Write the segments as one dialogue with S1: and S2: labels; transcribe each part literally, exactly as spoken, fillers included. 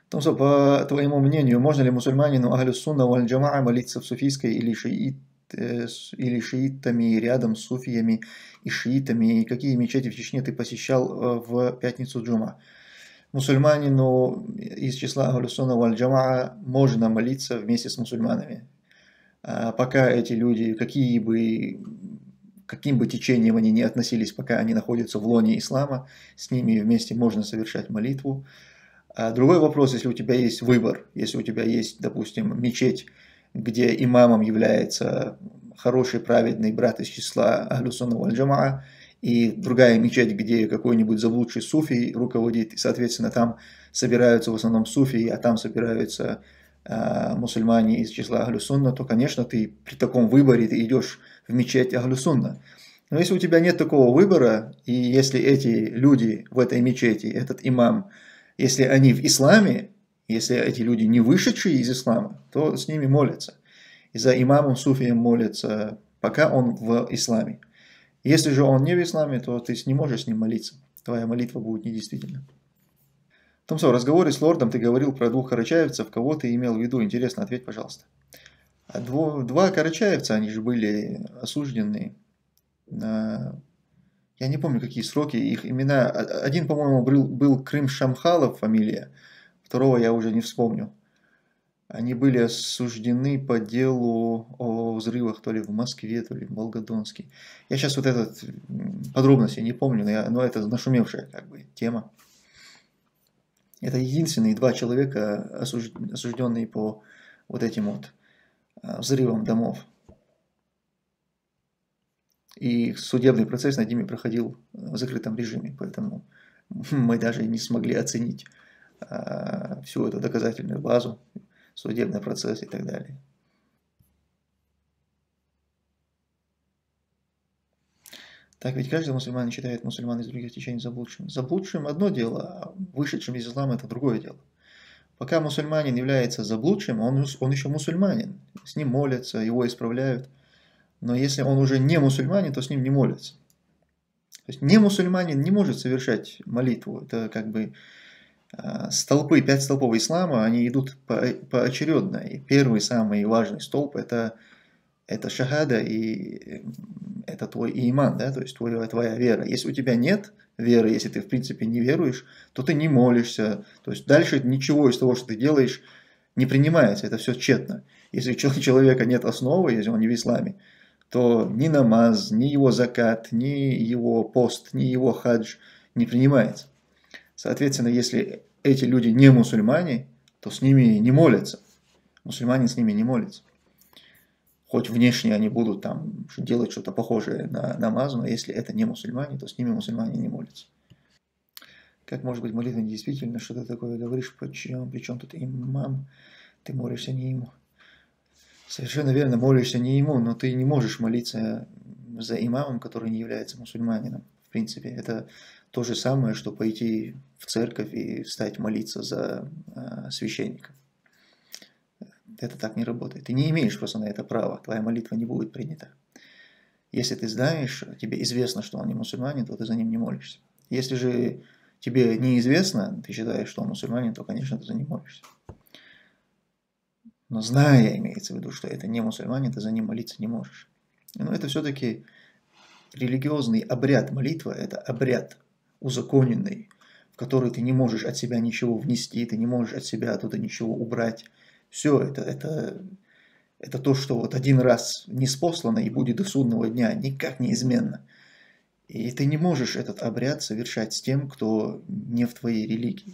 S1: Томсо, по твоему мнению, можно ли мусульманину Ахлю-Сунна валь-Джамаа молиться в суфийской или, шиит, э, с- или шиитами, рядом с суфиями и шиитами? И какие мечети в Чечне ты посещал э, в пятницу джума? Мусульманину из числа Ахлю-Сунна валь-Джамаа можно молиться вместе с мусульманами. А пока эти люди, какие бы, каким бы течением они ни относились, пока они находятся в лоне ислама, с ними вместе можно совершать молитву. А другой вопрос, если у тебя есть выбор, если у тебя есть, допустим, мечеть, где имамом является хороший, праведный брат из числа Ахлю-Сунна валь-Джамаа, и другая мечеть, где какой-нибудь заблудший суфий руководит, и, соответственно, там собираются в основном суфии, а там собираются а, мусульмане из числа Ахлю-Сунна, то, конечно, ты при таком выборе ты идешь в мечеть Ахлю-Сунна. Но если у тебя нет такого выбора, и если эти люди в этой мечети, этот имам, если они в исламе, если эти люди не вышедшие из ислама, то с ними молятся. И за имамом суфием молятся, пока он в исламе. Если же он не в исламе, то ты не можешь с ним молиться. Твоя молитва будет недействительна. Томсо, в разговоре с лордом ты говорил про двух карачаевцев. Кого ты имел в виду? Интересно, ответь, пожалуйста. А дво- два карачаевца, они же были осуждены на... Я не помню, какие сроки, их имена. А- Один, по-моему, был, был Крым Шамхалов фамилия, второго я уже не вспомню. Они были осуждены по делу о взрывах то ли в Москве, то ли в Волгодонске. Я сейчас вот этот м, подробности не помню, но, я, но это нашумевшая как бы тема. Это единственные два человека, осуж- осужденные по вот этим вот а, взрывам домов. И судебный процесс над ними проходил в закрытом режиме, поэтому мы даже не смогли оценить а, всю эту доказательную базу, судебный процесс и так далее. Так ведь каждый мусульманин считает мусульман из других течений заблудшим. Заблудшим одно дело, а вышедшим из ислама это другое дело. Пока мусульманин является заблудшим, он, он еще мусульманин. С ним молятся, его исправляют. Но если он уже не мусульманин, то с ним не молятся. То есть не мусульманин не может совершать молитву. Это как бы а, столпы, пять столпов ислама, они идут по, поочередно. И первый, самый важный столб это, это шахада и это твой иман, да, то есть твоя, твоя вера. Если у тебя нет веры, если ты в принципе не веруешь, то ты не молишься. То есть дальше ничего из того, что ты делаешь, не принимается, это все тщетно. Если у человека нет основы, если он не в исламе, то ни намаз, ни его закат, ни его пост, ни его хадж не принимается. Соответственно, если эти люди не мусульмане, то с ними не молятся. Мусульманин с ними не молится. Хоть внешне они будут там делать что-то похожее на намаз, но если это не мусульмане, то с ними мусульмане не молятся. Как может быть молитва недействительна? Что ты такое говоришь? Причем, причем тут имам? Ты молишься не ему. Совершенно верно, молишься не ему, но ты не можешь молиться за имамом, который не является мусульманином. В принципе, это то же самое, что пойти в церковь и встать молиться за э, священника. Это так не работает. Ты не имеешь просто на это права, твоя молитва не будет принята. Если ты знаешь, тебе известно, что он не мусульманин, то ты за ним не молишься. Если же тебе неизвестно, ты считаешь, что он мусульманин, то, конечно, ты за ним молишься. Но зная, имеется в виду, что это не мусульманин, ты за ним молиться не можешь. Но это все-таки религиозный обряд. Молитва – это обряд узаконенный, в который ты не можешь от себя ничего внести, ты не можешь от себя оттуда ничего убрать. Все это, это, это то, что вот один раз ниспослано и будет до судного дня, никак неизменно. И ты не можешь этот обряд совершать с тем, кто не в твоей религии.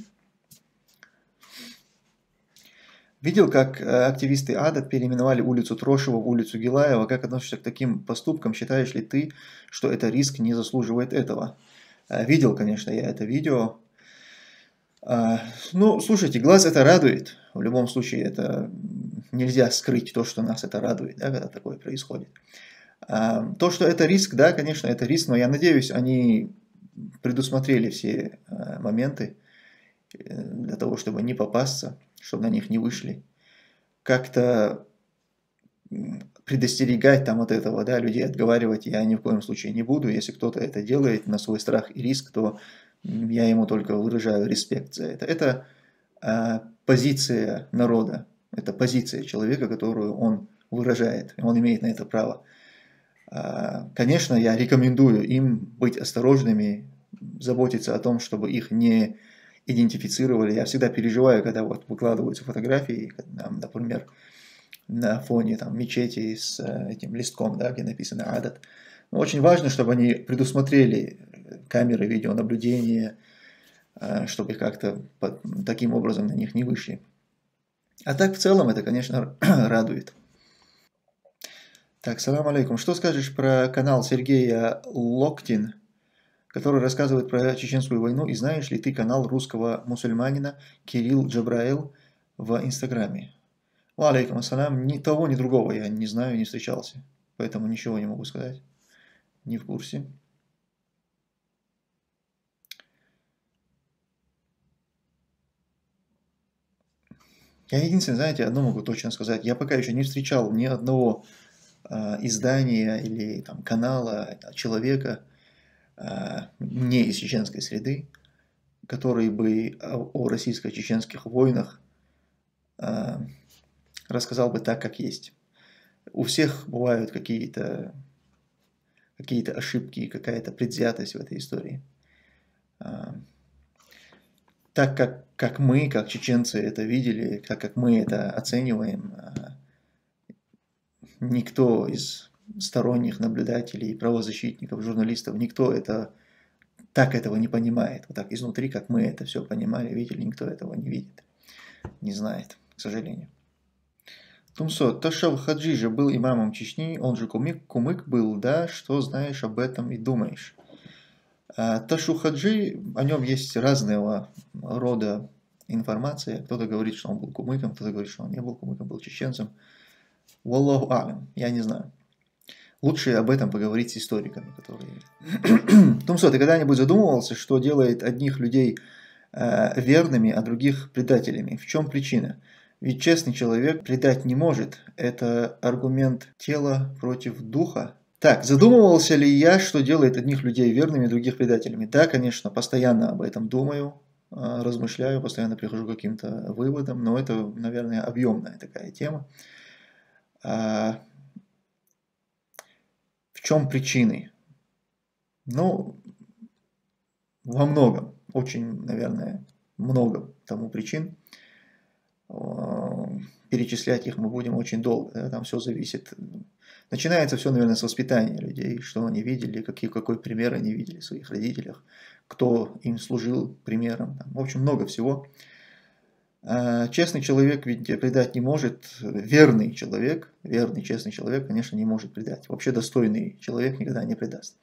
S1: Видел, как активисты ада переименовали улицу Трошева в улицу Гилаева? Как относишься к таким поступкам? Считаешь ли ты, что это риск не заслуживает этого? Видел, конечно, я это видео. Ну, слушайте, глаз это радует. В любом случае, это нельзя скрыть то, что нас это радует, да, когда такое происходит. То, что это риск, да, конечно, это риск, но я надеюсь, они предусмотрели все моменты для того, чтобы не попасться, чтобы на них не вышли. Как-то предостерегать там от этого, да, людей отговаривать я ни в коем случае не буду. Если кто-то это делает на свой страх и риск, то я ему только выражаю респект за это. Это позиция народа, это позиция человека, которую он выражает, он имеет на это право. Конечно, я рекомендую им быть осторожными, заботиться о том, чтобы их не идентифицировали. Я всегда переживаю, когда вот выкладываются фотографии, например, на фоне там, мечети с этим листком, да, где написано «Адат». Но очень важно, чтобы они предусмотрели камеры видеонаблюдения, чтобы как-то таким образом на них не вышли. А так в целом это, конечно, радует. Так, салам алейкум. Что скажешь про канал Сергея Локтин, который рассказывает про Чеченскую войну, и знаешь ли ты канал русского мусульманина Кирилл Джабраил в Инстаграме? Ва алейкум ассалам. Ни того, ни другого я не знаю, не встречался, поэтому ничего не могу сказать. Не в курсе. Я единственное, знаете, одно могу точно сказать. Я пока еще не встречал ни одного э, издания или там, канала, человека э, не из чеченской среды, который бы о, о российско-чеченских войнах э, рассказал бы так, как есть. У всех бывают какие-то какие-то ошибки, какая-то предвзятость в этой истории. Э, так как, как мы, как чеченцы это видели, так как мы это оцениваем, никто из сторонних наблюдателей, правозащитников, журналистов, никто это, так этого не понимает. Вот так изнутри, как мы это все понимали, видели, никто этого не видит, не знает, к сожалению. Тумсо, Ташав Хаджи был имамом Чечни, он же кумык, кумык был, да, что знаешь об этом и думаешь? Ташу Хаджи, о нем есть разного рода информация. Кто-то говорит, что он был кумыком, кто-то говорит, что он не был кумыком, был чеченцем. Валлаху алям, я не знаю. Лучше об этом поговорить с историками, которые... Тумсо, ты когда-нибудь задумывался, что делает одних людей э, верными, а других предателями? В чем причина? Ведь честный человек предать не может. Это аргумент тела против духа. Так, задумывался ли я, что делает одних людей верными, других предателями? Да, конечно, постоянно об этом думаю, размышляю, постоянно прихожу к каким-то выводам, но это, наверное, объемная такая тема. В чем причины? Ну, во многом, очень, наверное, много тому причин. Перечислять их мы будем очень долго, да, там все зависит. Начинается все, наверное, с воспитания людей, что они видели, какие, какой пример они видели в своих родителях, кто им служил примером. Там, в общем, много всего. Честный человек ведь предать не может, верный человек, верный, честный человек, конечно, не может предать. Вообще достойный человек никогда не предаст.